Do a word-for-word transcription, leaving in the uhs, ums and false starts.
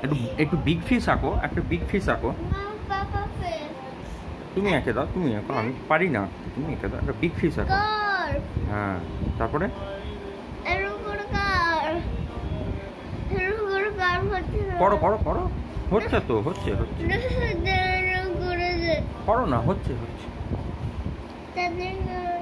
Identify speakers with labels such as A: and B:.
A: একটু একটু big fish আঁকো, একটা বিগ ফিশ আঁকো। তুমি এঁকে দাও, তুমি আঁকো, আমি পারি না। তুমি এঁকে দাও একটা বিগ ফিশ আঁকো। হ্যাঁ, তারপরে করো করো করো, হচ্ছে তো, হচ্ছে হচ্ছে, করো না, হচ্ছে হচ্ছে।